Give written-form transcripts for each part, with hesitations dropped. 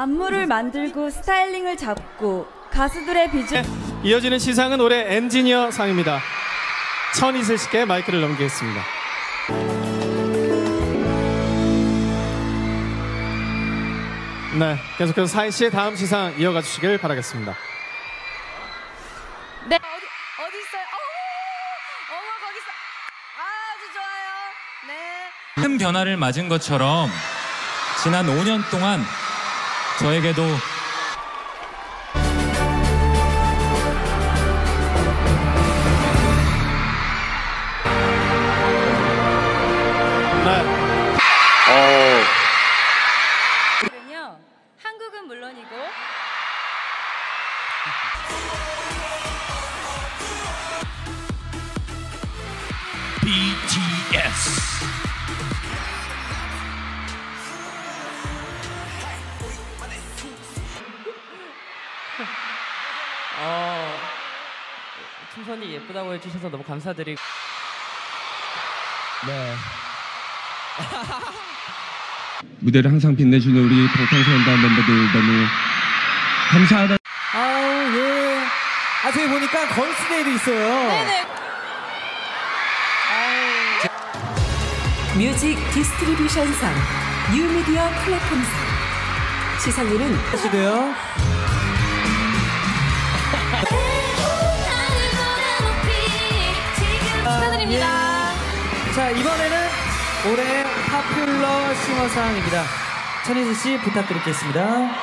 안무를 만들고 스타일링을 잡고 가수들의 비중. 이어지는 시상은 올해 엔지니어 상입니다. 천이슬 씨께 마이크를 넘기겠습니다. 네, 계속해서 사희 씨의 다음 시상 이어가 주시길 바라겠습니다. 네. 어디 있어요? 어머 거기 있어. 아주 좋아요. 네. 큰 변화를 맞은 것처럼 지난 5년 동안 저에게도 한국은 물론이고 BTS 충선이 예쁘다고 해주셔서 너무 감사드리고. 네. 무대를 항상 빛내주는 우리 방탄소년단 멤버들 너무 감사하다. 아우 예. 아 저기 보니까 걸스데이도 있어요. 네네. 뮤직 디스트리뷰션상, 뉴미디어 플랫폼상. 시상률은 하시고요. 축하드립니다. 자 이번에는 올해 파퓰러 싱어상입니다. 천희슬 씨 부탁드리겠습니다.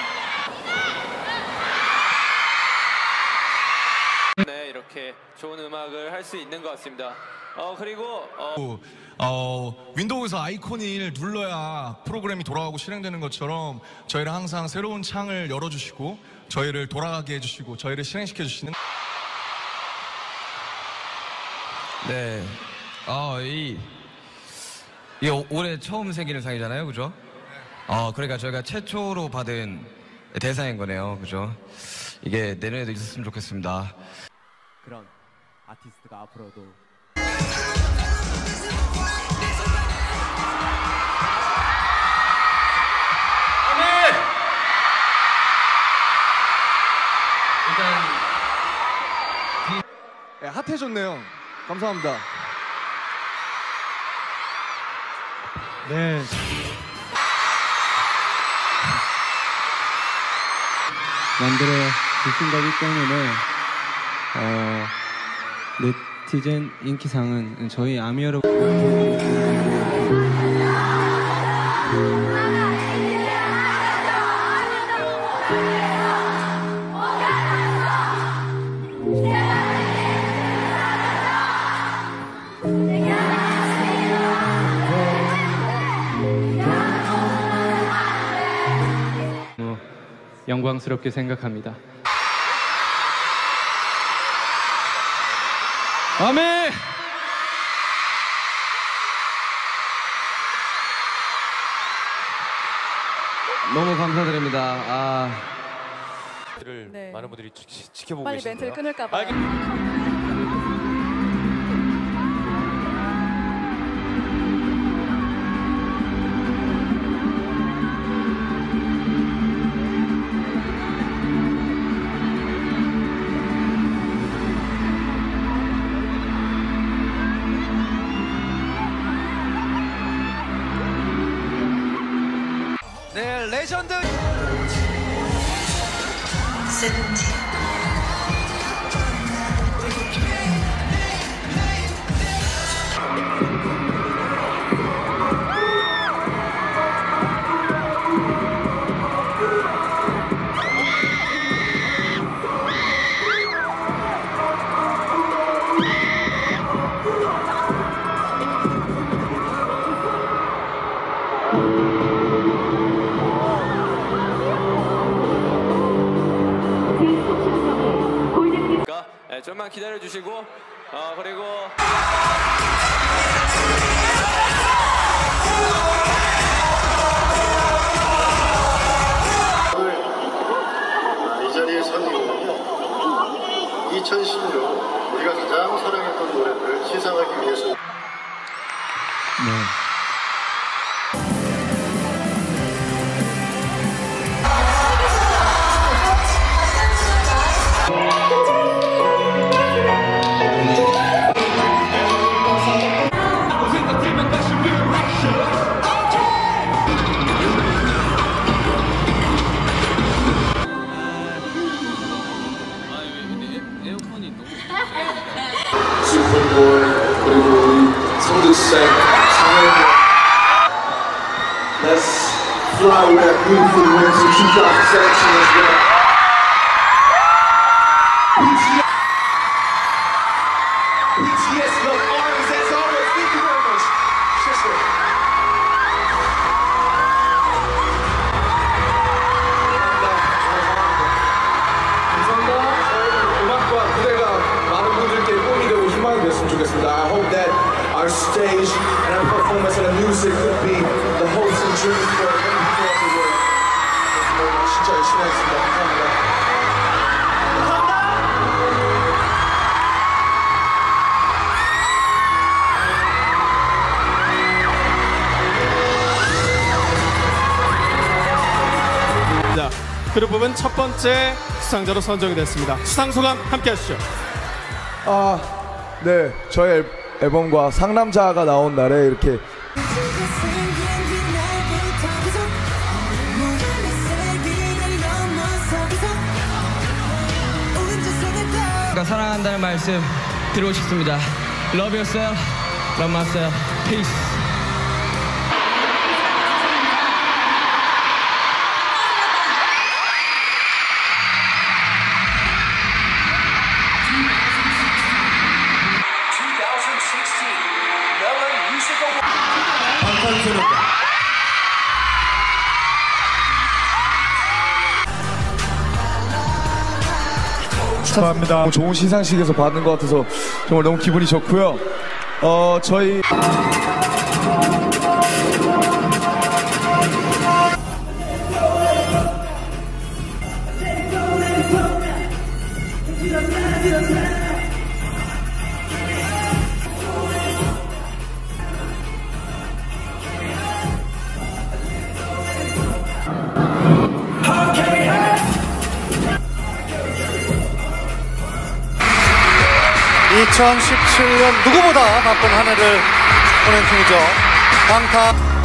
네, 이렇게 좋은 음악을 할 수 있는 것 같습니다. 그리고 윈도우에서 아이콘을 눌러야 프로그램이 돌아가고 실행되는 것처럼 저희를 항상 새로운 창을 열어주시고 저희를 돌아가게 해주시고 저희를 실행시켜 주시는. 네. 이게 올해 처음 생기는 상이잖아요, 그죠? 그러니까 저희가 최초로 받은 대상인 거네요, 그죠? 이게 내년에도 있었으면 좋겠습니다. 그런 아티스트가 앞으로도 네, 핫해졌네요. 감사합니다. 네. 만들어 주신 거기 때문에 네티즌 인기상은 저희 아미 여러분 영광스럽게 생각합니다. 아멘! 너무 감사드립니다. 네. 많은 분들이 지켜보고 빨리 계신데요. 멘트를 끊을까 봐요. 네, 레전드. 좀만 기다려 주시고 그리고 이 자리에 선 이유는요, 2016 우리가 가장 사랑했던 노래들을 시상하기 위해서. 네. Let's fly with that beautiful wings in 2017 as well. BTS love arms as always. Thank you very much. Sister. 음악과 무대가 많은 분들께 꿈이 되고 희망이 됐으면 좋겠습니다. I hope that our stage and our performance and our music could be the hopes and dreams for many people of the world. 진짜 열심히 하겠습니다. 감사합니다. 자, 그룹은 첫 번째 수상자로 선정이 됐습니다. 수상 소감 함께 하시죠. 네, 저희 앨범과 상남자가 나온 날에 이렇게 사랑한다는 말씀 드리고 싶습니다. Love yourself, love myself, peace. 축하합니다. 좋은 시상식에서 받는 것 같아서 정말 너무 기분이 좋고요. 저희 누구보다 바쁜 한 해를 보낸 팀이죠. 방탄.